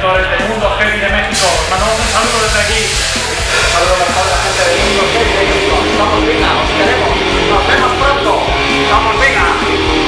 suscriptores de Mundo Heavy de México. Os mandamos un saludo desde aquí. Un saludo para toda la gente de Mundo Heavy de México. Vamos, venga, os queremos. Nos vemos pronto. Vamos, venga.